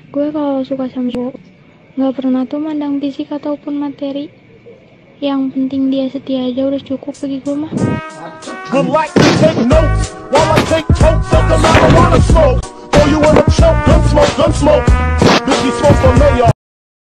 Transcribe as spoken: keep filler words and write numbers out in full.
Gue kalau suka sama cowok nggak pernah tuh mandang fisik ataupun materi. Yang penting dia setia aja udah cukup bagi gue mah. Would like to take notes while I take totes of the marijuana smoke. Throw you in a choke, gun smoke, gun smoke. Bitch, you smoke from mayor.